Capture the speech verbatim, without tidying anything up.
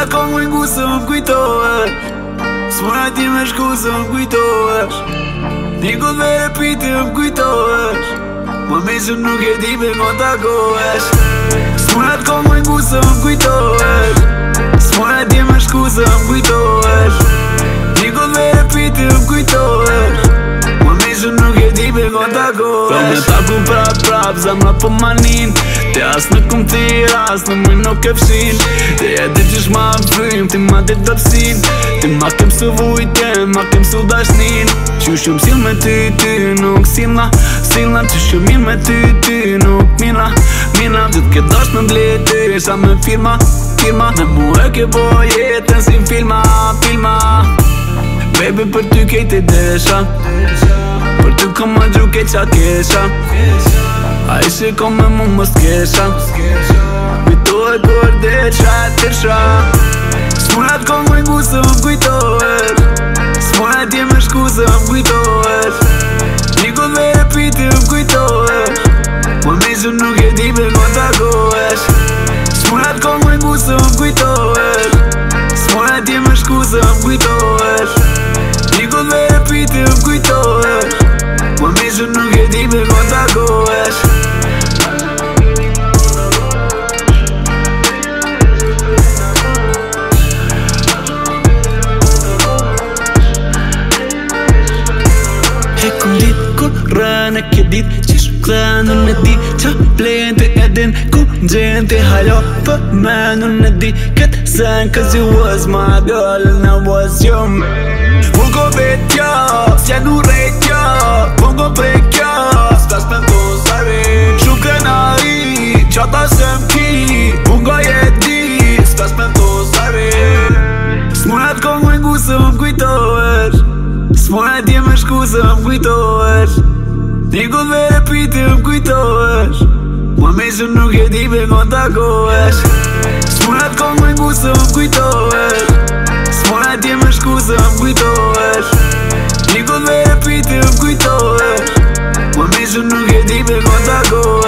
kong me ngu se më kujtohesh. S'mora ti me shku se më kujtohesh. Niko dhe repiti më kujtohesh. Ma me që nuk e di me më takohesh. S'mora kong me ngu se më kujtohesh. S'mora ti me shku se më kujtohesh. Niko dhe repiti më kujtohesh. Ma me që nuk e di me më takohesh. Pra me taku prap prap zemra po manin. Te as në kum tira, as në mëj nuk e fshin. Te e di qish ma frym, ti ma dit dëpsin. Ti ma kem su vujtje, ma kem su dashnin. Që shumë sil me ty, ty nuk silna Silna që shumë mirë me ty, ty nuk mila Mila, ty t'ke dash me mblet ty, sa me firma Firma, me mu e ke po jetën si filma, filma Baby për ty kejt e desha Për ty kom ma gju kejt qa kesha A i shi kom me mu mës kesha Vitu e kur dhe qa e tërsha S'mora t'kong me ngu se më kujtohesh. S'mora ti me shku se më kujtohesh. Niko dhe repiti më kujtohesh. Ma me që nuk e di me më takohesh. S'mora t'kong me ngu se më kujtohesh. S'mora ti me shku se më kujtohesh. Niko dhe repiti më kujtohesh. Ma me që nuk e di me më takohesh. Rënë e ke dit qish këthenu në di qa plenë të edin ku gjenë të halo për menu në di këtë sen cause you was my girl and I was your man. Pungo vetja, s'ja nu rejtja, pungo prekja, s'tas me to zari Shumë krenari, qata se m'ki, pungo jeti, s'tas me to zari S'mora t'kong me ngu se më kujtohesh. S'mora ti me shku se më kujtohesh. Niko dhe repiti më kujtohesh. Ma me që nuk e di me më takohesh. S'mora t'kong me ngu se më kujtohesh. S'mora ti me shku se më kujtohesh. Niko dhe repiti më kujtohesh. Ma me që nuk e di me më takohesh.